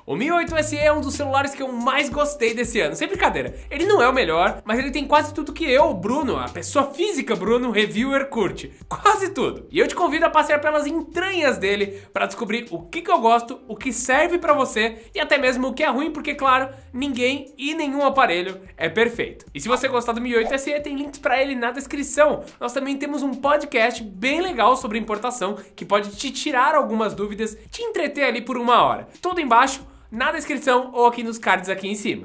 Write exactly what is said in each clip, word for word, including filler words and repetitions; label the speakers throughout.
Speaker 1: O Mi oito S E é um dos celulares que eu mais gostei desse ano, sem brincadeira. Ele não é o melhor, mas ele tem quase tudo que eu, Bruno, a pessoa física Bruno, reviewer, curte. Quase tudo. E eu te convido a passear pelas entranhas dele para descobrir o que, que eu gosto, o que serve para você e até mesmo o que é ruim, porque claro, ninguém e nenhum aparelho é perfeito. E se você gostar do Mi oito S E, tem links para ele na descrição. Nós também temos um podcast bem legal sobre importação que pode te tirar algumas dúvidas, te entreter ali por uma hora. Tudo embaixo, na descrição ou aqui nos cards aqui em cima.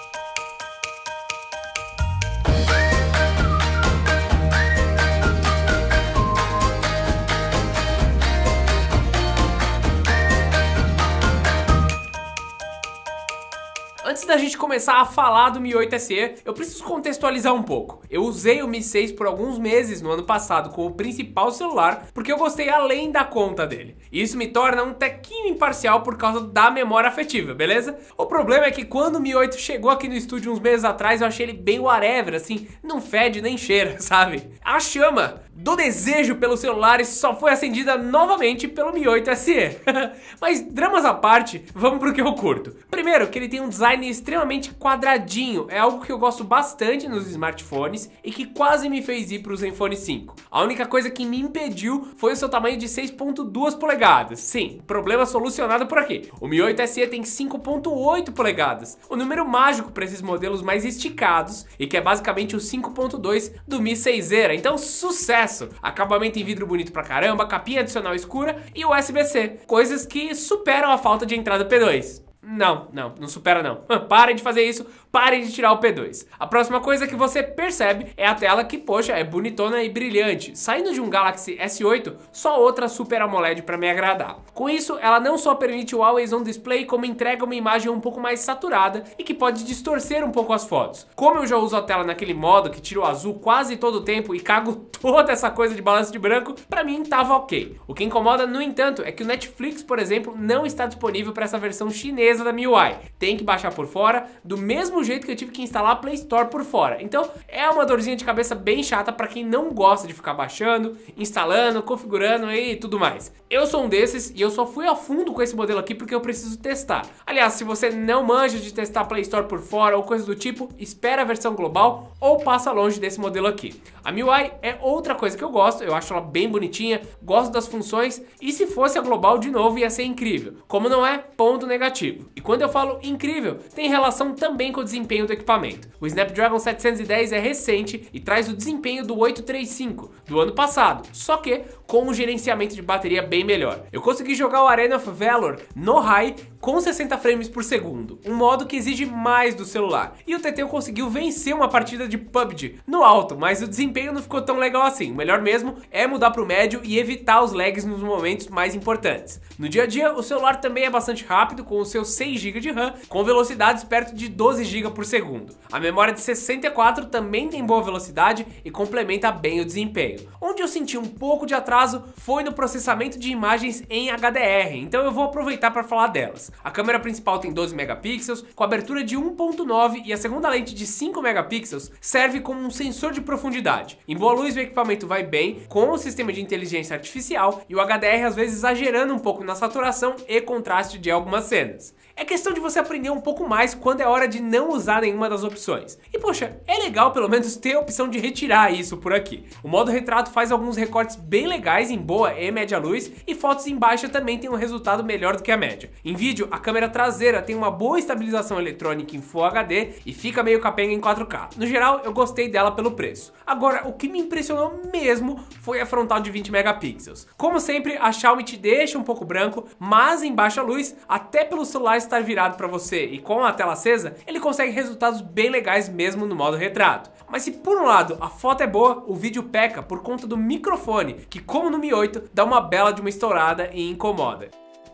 Speaker 1: Antes da gente começar a falar do Mi oito S E, eu preciso contextualizar um pouco. Eu usei o Mi seis por alguns meses no ano passado como principal celular, porque eu gostei além da conta dele. E isso me torna um tequinho imparcial por causa da memória afetiva, beleza? O problema é que quando o Mi oito chegou aqui no estúdio uns meses atrás, eu achei ele bem whatever, assim, não fede nem cheira, sabe? A chama do desejo pelos celulares só foi acendida novamente pelo Mi oito S E. Mas dramas à parte, vamos pro que eu curto. Primeiro, que ele tem um design extremamente quadradinho, é algo que eu gosto bastante nos smartphones e que quase me fez ir pro Zenfone cinco. A única coisa que me impediu foi o seu tamanho de seis ponto duas polegadas. Sim, problema solucionado por aqui. O Mi oito S E tem cinco ponto oito polegadas, o número mágico para esses modelos mais esticados e que é basicamente o cinco ponto dois do Mi seis era. Então, sucesso! Acabamento em vidro bonito pra caramba, capinha adicional escura e U S B C, coisas que superam a falta de entrada P dois. Não, não, não supera não. Parem de fazer isso, parem de tirar o P dois. A próxima coisa que você percebe é a tela que, poxa, é bonitona e brilhante. Saindo de um Galaxy S oito, só outra Super AMOLED para me agradar. Com isso, ela não só permite o Always On Display, como entrega uma imagem um pouco mais saturada e que pode distorcer um pouco as fotos. Como eu já uso a tela naquele modo que tira o azul quase todo o tempo e cago toda essa coisa de balanço de branco, pra mim tava ok. O que incomoda, no entanto, é que o Netflix, por exemplo, não está disponível para essa versão chinesa da M I U I. Tem que baixar por fora, do mesmo jeito que eu tive que instalar a Play Store por fora. Então é uma dorzinha de cabeça bem chata para quem não gosta de ficar baixando, instalando, configurando e tudo mais. Eu sou um desses e eu só fui a fundo com esse modelo aqui porque eu preciso testar. Aliás, se você não manja de testar a Play Store por fora ou coisa do tipo, espera a versão global ou passa longe desse modelo aqui. A M I U I é outra coisa que eu gosto, eu acho ela bem bonitinha, gosto das funções e se fosse a global de novo ia ser incrível. Como não é, ponto negativo. E quando eu falo incrível, tem relação também com o desempenho do equipamento. O Snapdragon setecentos e dez é recente e traz o desempenho do oito três cinco do ano passado, só que com um gerenciamento de bateria bem melhor. Eu consegui jogar o Arena of Valor no High com sessenta frames por segundo, um modo que exige mais do celular. E o T T conseguiu vencer uma partida de P U B G no alto, mas o desempenho não ficou tão legal assim. O melhor mesmo é mudar para o médio e evitar os lags nos momentos mais importantes. No dia a dia, o celular também é bastante rápido, com os seus seis gigas de RAM, com velocidades perto de doze gigas por segundo. A memória de sessenta e quatro também tem boa velocidade e complementa bem o desempenho. Onde eu senti um pouco de atraso foi no processamento de imagens em H D R, então eu vou aproveitar para falar delas. A câmera principal tem doze megapixels, com abertura de um ponto nove e a segunda lente de cinco megapixels serve como um sensor de profundidade. Em boa luz o equipamento vai bem, com o sistema de inteligência artificial e o H D R às vezes exagerando um pouco na saturação e contraste de algumas cenas. É questão de você aprender um pouco mais quando é hora de não usar nenhuma das opções. E poxa, é legal pelo menos ter a opção de retirar isso por aqui. O modo retrato faz alguns recortes bem legais em boa e média luz e fotos em baixa também tem um resultado melhor do que a média. Em vídeo, a câmera traseira tem uma boa estabilização eletrônica em Full H D e fica meio capenga em quatro K. No geral, eu gostei dela pelo preço. Agora, o que me impressionou mesmo foi a frontal de vinte megapixels. Como sempre, a Xiaomi te deixa um pouco branco, mas em baixa luz, até pelo celular estar virado para você e com a tela acesa, ele consegue resultados bem legais mesmo no modo retrato. Mas se por um lado a foto é boa, o vídeo peca por conta do microfone, que como no Mi oito, dá uma bela de uma estourada e incomoda.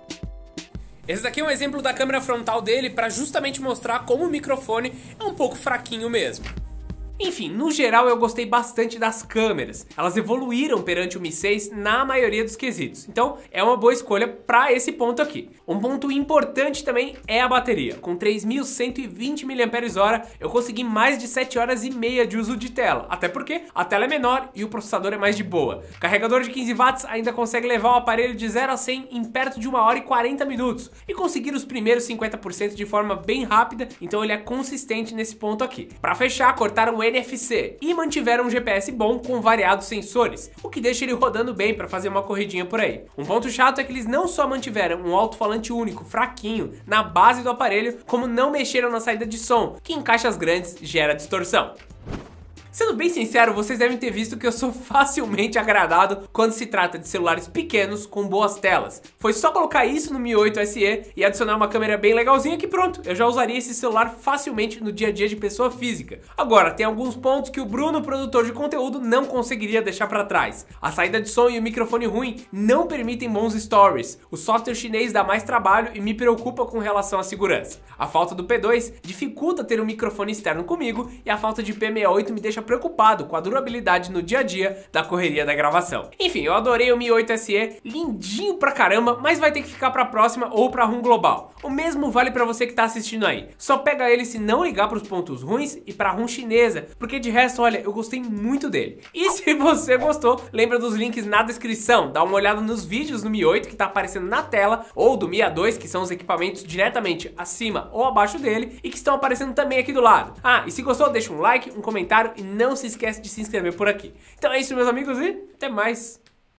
Speaker 1: Esse daqui é um exemplo da câmera frontal dele para justamente mostrar como o microfone é um pouco fraquinho mesmo. Enfim, no geral eu gostei bastante das câmeras. Elas evoluíram perante o Mi seis na maioria dos quesitos. Então é uma boa escolha para esse ponto aqui. Um ponto importante também é a bateria. Com três mil cento e vinte miliampères-hora eu consegui mais de sete horas e meia de uso de tela. Até porque a tela é menor e o processador é mais de boa. O carregador de quinze watts ainda consegue levar o aparelho de zero a cem em perto de uma hora e quarenta minutos. E conseguir os primeiros cinquenta por cento de forma bem rápida, então ele é consistente nesse ponto aqui. Para fechar, cortaram o N F C e mantiveram um G P S bom com variados sensores, o que deixa ele rodando bem para fazer uma corridinha por aí. Um ponto chato é que eles não só mantiveram um alto-falante único, fraquinho, na base do aparelho, como não mexeram na saída de som, que em caixas grandes gera distorção. Sendo bem sincero, vocês devem ter visto que eu sou facilmente agradado quando se trata de celulares pequenos com boas telas. Foi só colocar isso no Mi oito S E e adicionar uma câmera bem legalzinha que pronto, eu já usaria esse celular facilmente no dia a dia de pessoa física. Agora, tem alguns pontos que o Bruno, produtor de conteúdo, não conseguiria deixar pra trás. A saída de som e o microfone ruim não permitem bons stories. O software chinês dá mais trabalho e me preocupa com relação à segurança. A falta do P dois dificulta ter um microfone externo comigo e a falta de P sessenta e oito me deixa preocupado com a durabilidade no dia a dia da correria da gravação. Enfim, eu adorei o Mi oito S E, lindinho pra caramba, mas vai ter que ficar pra próxima ou pra ROM global. O mesmo vale pra você que tá assistindo aí. Só pega ele se não ligar pros pontos ruins e pra ROM chinesa, porque de resto, olha, eu gostei muito dele. E se você gostou, lembra dos links na descrição, dá uma olhada nos vídeos do Mi oito que tá aparecendo na tela, ou do Mi A dois, que são os equipamentos diretamente acima ou abaixo dele, e que estão aparecendo também aqui do lado. Ah, e se gostou, deixa um like, um comentário e não se esquece de se inscrever por aqui. Então é isso, meus amigos, e até mais!